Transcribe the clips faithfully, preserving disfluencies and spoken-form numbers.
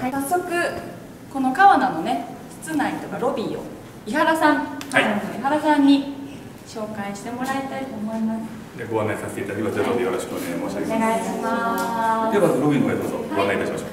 はい、早速この川名のね室内とかロビーを井原さん、はい、井原さんに紹介してもらいたいと思います。 でご案内させていただきますのでよろしくお願い申し上げます。 お願いします。 ではまずロビーの方へどうぞご案内いたしましょう。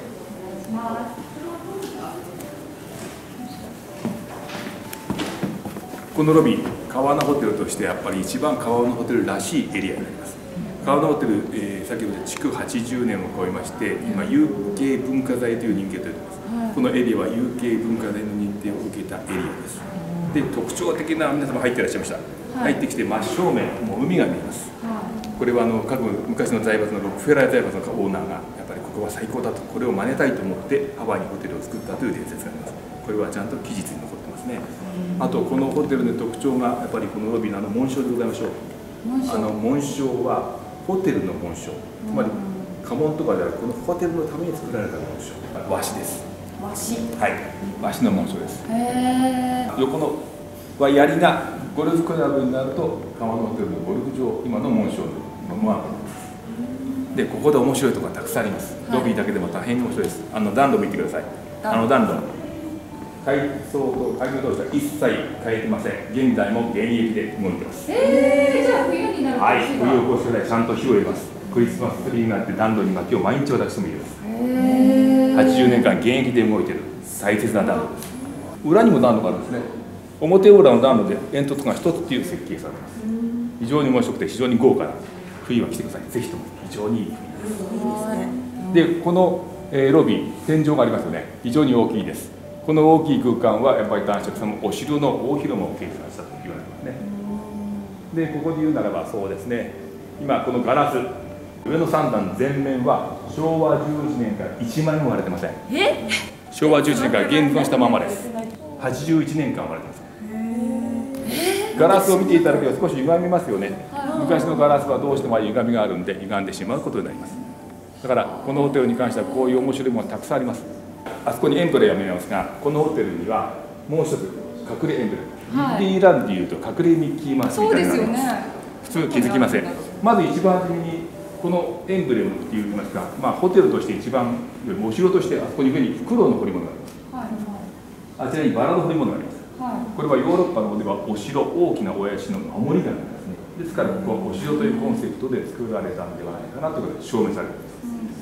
このロビー、川名ホテルとしてやっぱり一番川名ホテルらしいエリアになります。川名ホテル、えー、先ほど築はちじゅうねんを超えまして、今有形文化財という認定を取っています。はい、このエリアは有形文化財の認定を受けたエリアです。で、特徴的な皆様入っていらっしゃいました。はい、入ってきて真正面、もう海が見えます。はい、これはあの各昔の財閥のロックフェラー財閥のオーナーがやっぱりここは最高だと、これを真似たいと思ってハワイにホテルを作ったという伝説があります。これはちゃんと記述に残ってますね。あとこのホテルの特徴がやっぱりこのロビーのあの紋章でございましょう。あの紋章はホテルの紋章、つまり家紋とかであるこのホテルのために作られた紋章、和紙です。 和紙。はい。 和紙の紋章です。 へー。 横のは槍がゴルフクラブになると川のホテルのゴルフ場、今の紋章のままで、ここで面白いところがたくさんあります。ロビーだけでも大変面白いです。あの暖炉見てください。あの暖炉。改装と開業当時は一切変えてません。現在も現役で動いてます。 えー、じゃあ冬になると、 はい、冬を越すぐらいちゃんと火を入れます。クリスマスツリーがあって暖炉に薪を毎日渡してもいいです。はちじゅうねんかん現役で動いている大切な暖炉です。裏にも暖炉があるんですね。表裏の暖炉で煙突が一つっていう設計されています。非常に面白くて非常に豪華な、冬は来てください。ぜひとも非常にいい国です。で、この、えー、ロビー、天井がありますよね。非常に大きいです。この大きい空間はやっぱり男爵様お城の大広間を形成したと言われてますね。で、ここで言うならばそうですね、今このガラス、上のさん段全面はしょうわじゅういちねんからいちまいも割れてません。 え？ しょうわじゅういちねんから現存したままです。はちじゅういちねんかん割れてます。ガラスを見ていただければ少し歪みますよね。昔のガラスはどうしても歪みがあるんで歪んでしまうことになります。だからこのホテルに関してはこういう面白いものがたくさんあります。あそこにエントレーが見えますが、このホテルにはもう一つ隠れエントレー、はい、ディズニーランドでいうと隠れミッキーマウスみたいなのがあります。普通気づきません。まず一番初めにこのエンブレムって言いますか、まあ、ホテルとして一番お城としてあそこに上にフクロウの彫り物があります。はい、あちらにバラの彫り物があります。はい、これはヨーロッパの方ではお城、大きなお社の守り神なんですね。ですからここはお城というコンセプトで作られたんではないかなということで証明されています。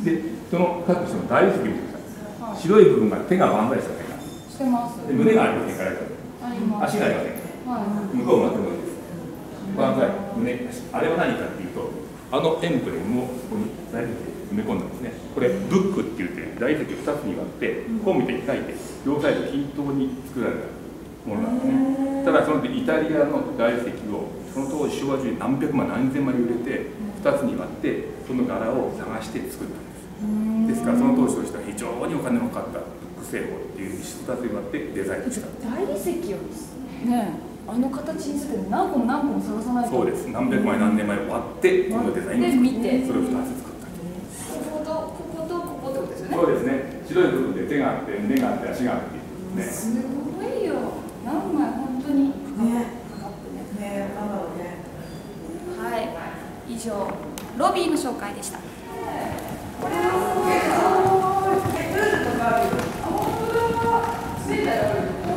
で、その各地の大理石見てください。白い部分が手が万歳した手がしてます。 で胸がありませんから、足がありませんから、はい、向こうが手のです。万歳、胸、あれは何かっていうと、あのエンブレムをここに大理石で埋め込んだんですね。これブックって言って大理石をふたつに割ってこう見て開いて両サイド均等に作られたものなんですね。ただそのイタリアの大理石をその当時昭和中に何百万何千枚売れてふたつに割ってその柄を探して作ったんです。ですからその当時としては非常にお金のかかったブック製法っていう一つに割ってデザインした。 大理石をね、あの形にするの何個も何個も探さないと。 そうです。何百枚何千枚割ってこのデザインを作って、それをふたつ作った。 こことこことここってことですよね。 そうですね。白い部分で手があって胸があって足があってね。 すごいよ。何枚本当にねかかってね。ね、なんだろうね。はい。以上ロビーの紹介でした。これはすごいな。プールとかある。あ、本当だ。ついたよ。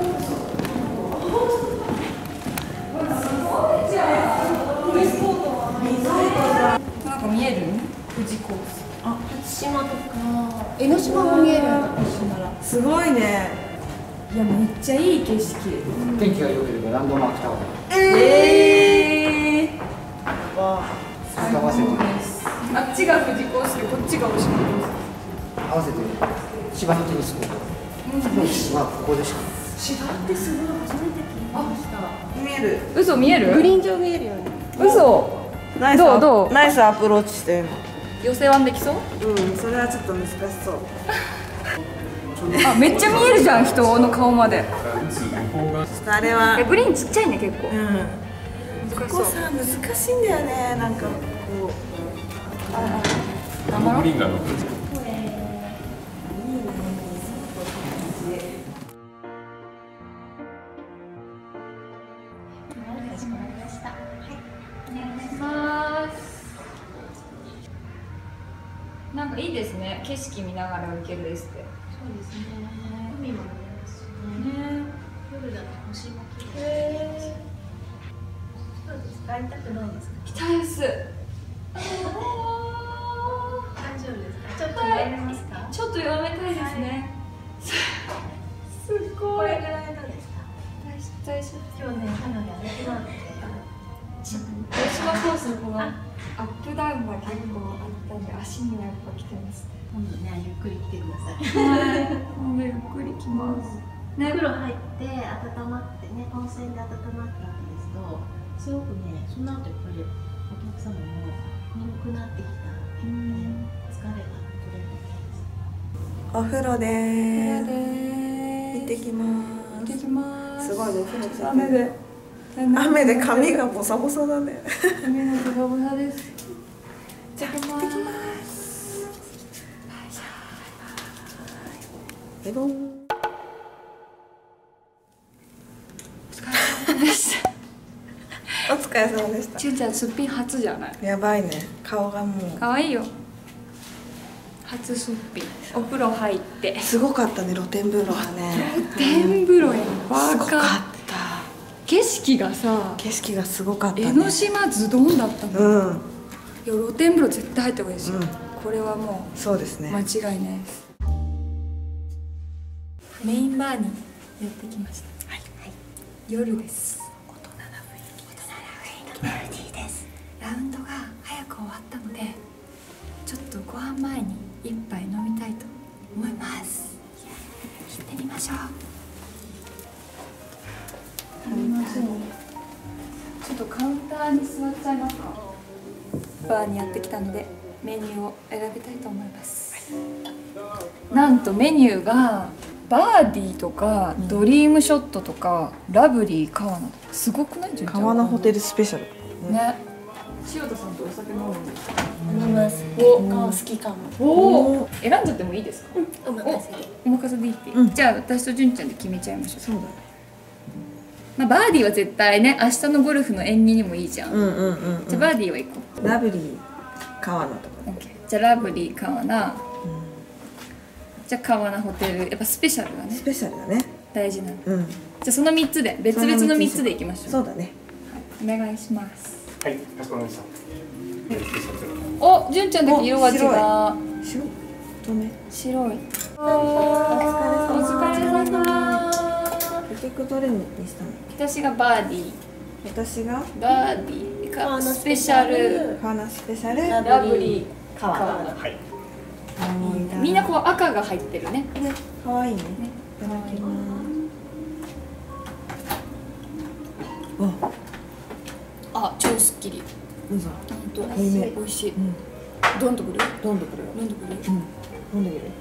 すごいじゃん。水コートは水。なんか見える？富士コース。あ、初島とか。江ノ島も見える。すごいね。いや、めっちゃいい景色。 天気が良ければランドマークタワー。 ええー。わあ。 合わせて。 あっちが富士コースでこっちが大島コース。 合わせて芝のテニスコート。うん、芝はここでしか。 芝ってすごい初めて聞きました。見える。 嘘見える？ グリーン上見えるよね。 嘘。 ナイスどうどう？ ナイスアプローチしてる。 寄せ湾できそう？ うん、それはちょっと難しそう。 あ、めっちゃ見えるじゃん、人の顔まで。 あれは。 え、グリーンちっちゃいね、結構。 うん。ここさ、難しいんだよね、なんかこう。 ああ。頑張ろう。 グリーンが乗ってる。 なんかいいですね。景色見ながら受けるですって。 そうですね。海も見えますしね。夜だと星も綺麗。そうですか。会いたくないですか。 来たです。 大丈夫ですか。ちょっとやめますか。 ちょっと弱めたいですね。すごい。 これぐらいどうですか。 大丈夫。 今日ね、かなり歩き回って。 大島コースのこのアップダウンが結構あったんで、足にはやっぱ来てます。 今度ね、ゆっくり来てください。 はい。もうゆっくり来ます。 ね、風呂入って温まってね、温泉で温まった後ですと、すごくね、その後やっぱりお客様も眠くなってきたっていうね、疲れが取れるみたいです。 お風呂でーす。 で行ってきま行ってきます。 す。すごいね、お風呂ついてる。 雨で。 雨で髪がボサボサだね。 髪のボサボサです。 じゃあ行ってきます。バイバイ。 お疲れ様でした。 お疲れ様でした。 ちゅうちゃんすっぴん初じゃない。 やばいね、顔がもう。 可愛いよ。初すっぴん。お風呂入って。 すごかったね、露天風呂がね。 露天風呂や。 すごかった。 景色がさ、 景色がすごかったね。 江ノ島ズドンだったの。 うん。 いや、露天風呂絶対入った方がいいですよ。 うん、 これはもうそうですね。 間違いないです。メインバーにやってきました。はい。夜です。大人な雰囲気。大人な雰囲気。メロディーです。ラウンドが早く終わったので、ちょっとご飯前に一杯飲みたいと思います。行ってみましょう。飲みましょう。ちょっとカウンターに座っちゃいますか。バーにやってきたのでメニューを選びたいと思います。なんとメニューがバーディーとか、うん、ドリームショットとかラブリー川名とかすごくない？ 川名ホテルスペシャルね。塩田さんとお酒飲むんですか？ 飲みます。お、好きかも。 おお、選んじゃってもいいですか？ うん、お任せで。 お任せでいいって、 うん、 じゃあ私と純ちゃんで決めちゃいましょう。 そうだね。 まあバーディーは絶対ね、明日のゴルフの縁起にもいいじゃん。 うんうんうん、うん、 じゃあバーディーは行こう。 ラブリー川名とか。 オッケー。じゃあラブリー川名。うん、じゃあ川名ホテル、やっぱスペシャルだね。 スペシャルだね。大事なの。 うん。 じゃあその三つで別々の三つで行きましょう。 そうだね。 はい、お願いします。 はい、かしこまりました。 お、純ちゃんだけ色が違う。 白い。透明。 白い。お疲れ様。 疲れ様。 結局どれにしたの？ 私がバーディー。 私がバーディーかスペシャル。 川名スペシャル。 ラブリー川名。 はい。 みんなこう赤が入ってるね。 ね、可愛いね。いただきます。 あ、超すっきり。 うん。 本当。 濃いめ。 美味しい。どんとくる？ どんとくる。 どんとくる？ うん。飲んでみる。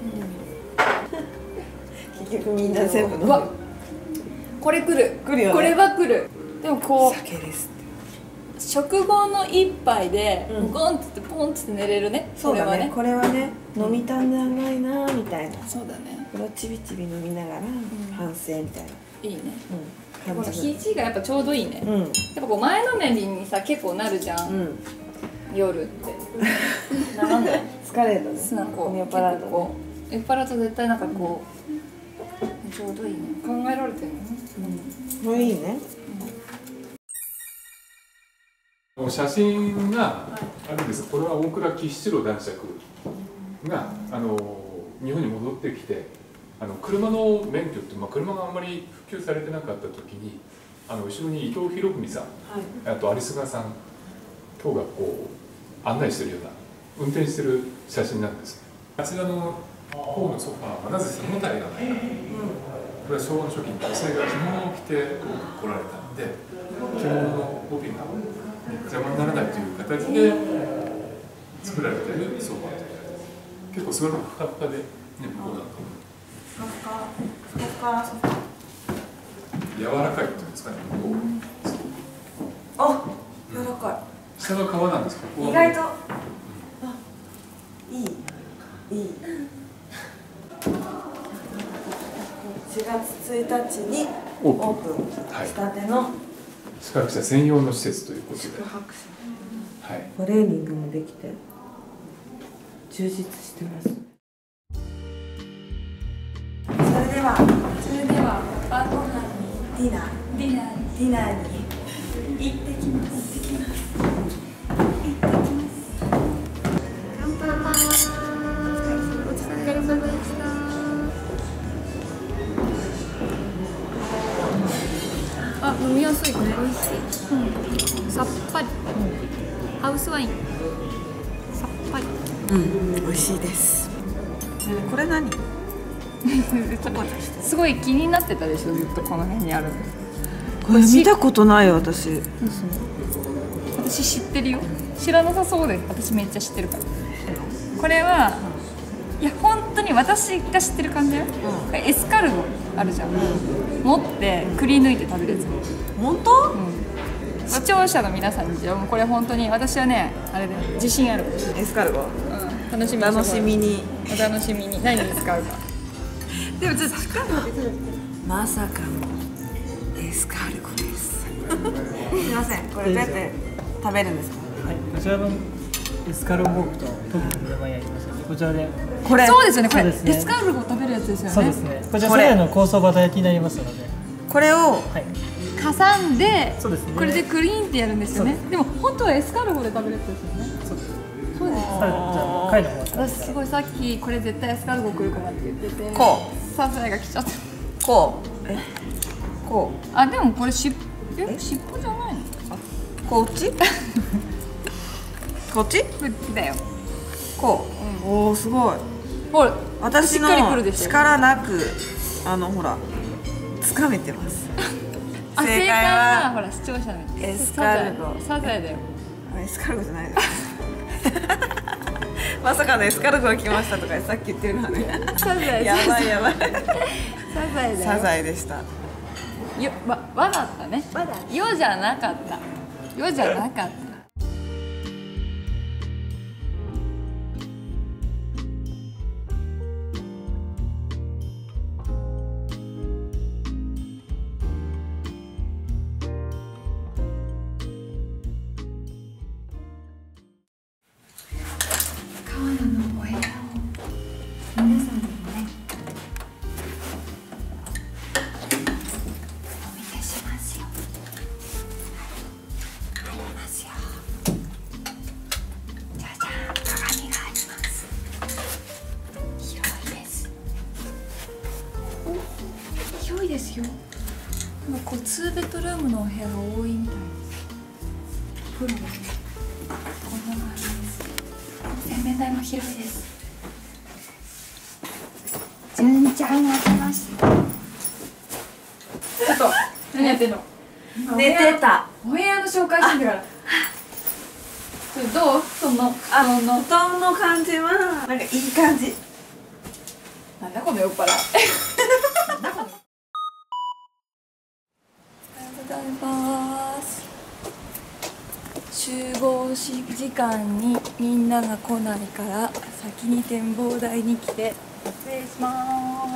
結局みんな全部飲む。 これ来る。 来るよね。 これは来る。でもこう。 酒です。 食後の一杯でゴンってポンって寝れるね。 そうだね。これはね、飲みたんじゃないなみたいな。 そうだね。 これをちびちび飲みながら反省みたいな。 いいね。 うん。 この肘がやっぱちょうどいいね。うん。やっぱこう前のめりにさ結構なるじゃん。うん。夜って。 なんで？疲れるのね。 すなこう酔っ払うと酔っ払うと絶対なんかこうちょうどいいね。考えられてるのね。 うん。もういいね。 写真があるんです。これは大倉吉七郎男爵があの日本に戻ってきて、あの車の免許って、まあ、車があんまり普及されてなかった時に、あの後ろに伊藤博文さん、はい、あと有菅さん等がこう案内してるような運転してる写真なんです。あちらの方のソファーはなぜ背もたれがないか、うん、これは昭和の初期に女性が着物を着て来られたので、着物の帯が邪魔にならないという形で作られているソファーという、結構それがふかふかで、ね、向こうだとふかふかふかふかソファー柔らかいっていうんですかね、向こう。 あ、柔らかい。下が革なんですか。 意外と、あ、いいいい。しがつついたちにオープンしたての宿泊者専用の施設ということで、 宿泊者、 はい、 トレーニングもできて充実してます。 はそれでは晩ご飯にディナーディナーにディナーに行ってきます。行ってきます。 乾杯。 お疲れ様でした。あ、飲みやすい。これ美味しい。うん、さっぱり。ハウスワイン。さっぱり。 うん、美味しいです。これ何？ すごい気になってたでしょ、ずっとこの辺にある。 これ見たことないよ私。 私知ってるよ。知らなさそうで、私めっちゃ知ってるから。これはいや本当に私が知ってる感じだよ。これエスカルゴあるじゃん。持ってくり抜いて食べるやつ。 本当？ 視聴者の皆さんにもうこれ本当に私はねあれで自信ある。 エスカルゴ。 うん、楽しみに楽しみに。 お楽しみに何に使うか。でもちょっと近くまさかのエスカルゴです。すみません、これどうやって食べるんですか？ はい、こちらのエスカルゴポークとトップの名前ありますので、こちらで。 これそうですよね。これそうですねエスカルゴ食べるやつですよね。 そうですね。こちらサヤの香草バター焼きになりますので。 これをはい。 挟んで、 そうですね。 これでクリーンってやるんですよね。でも本当はエスカルゴで食べるやつですよね。 そうです。 そうです。 さあ、じゃあ貝の方。 私すごいさっきこれ絶対エスカルゴ来るかなって言ってて。 こサザエが来ちゃった。 こうえこあ、でもこれしっえ尻尾じゃないの？ うこっちこっちこっちだよ。 こう、おおすごい。 ほら、 私のしっかり来るでしょ。 力なくあのほら掴めてます。 あ、正解はほら視聴者のエスカルゴ。 サザエだよ。 あエスカルゴじゃないです。まさかのエスカルゴが来ましたとかさっき言ってるからね。 サザエ。 やばいやばい。 サザエだよ。 サザエでした。 よ、わ、わだったね。わだ。よじゃなかった。よじゃなかった。 川野のお部屋を皆さんにもねお見せしますよ。ありますよ。じゃじゃん、鏡があります。広いです。お、広いですよ。なんかこうツーベッドルームのお部屋が多いみたいです。風呂ですね。こんなのあります。洗面台も広いです。じゅんちゃんが来ました。ちょっと何やってんの？ 寝てた。 お部屋の紹介してんだから。それどう？そのあの布団の感じはなんかいい感じ。 なんだこの酔っ払い。なんだこの。おはようございます。集合し時間にみんなが来ないから先に展望台に来て撮影します。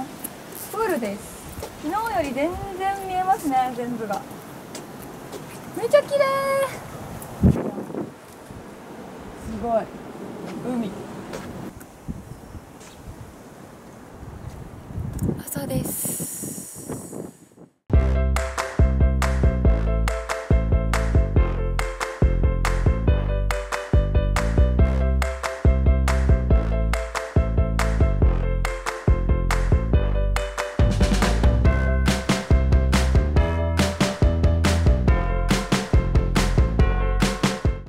プールです。昨日より全然見えますね、全部が。めっちゃ綺麗。すごい海。